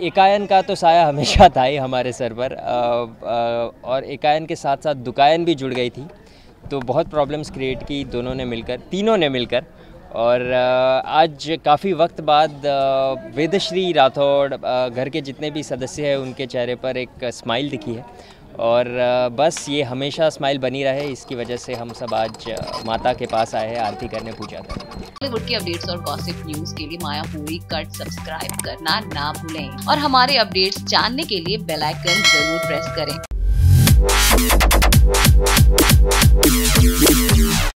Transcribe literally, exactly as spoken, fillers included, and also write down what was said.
एकायन का तो साया हमेशा था ही हमारे सर पर, और एकायन के साथ साथ दुकायन भी जुड़ गई थी, तो बहुत प्रॉब्लम्स क्रिएट की दोनों ने मिलकर, तीनों ने मिलकर। और आज काफ़ी वक्त बाद वेदश्री राठौड़, घर के जितने भी सदस्य हैं, उनके चेहरे पर एक स्माइल दिखी है, और बस ये हमेशा स्माइल बनी रहे, इसकी वजह से हम सब आज माता के पास आए हैं आरती करने, पूजा करने। बॉलीवुड की अपडेट्स और गॉसिप न्यूज के लिए माया पूरी कट सब्सक्राइब करना ना भूलें और हमारे अपडेट्स जानने के लिए बेल आइकन जरूर प्रेस करें।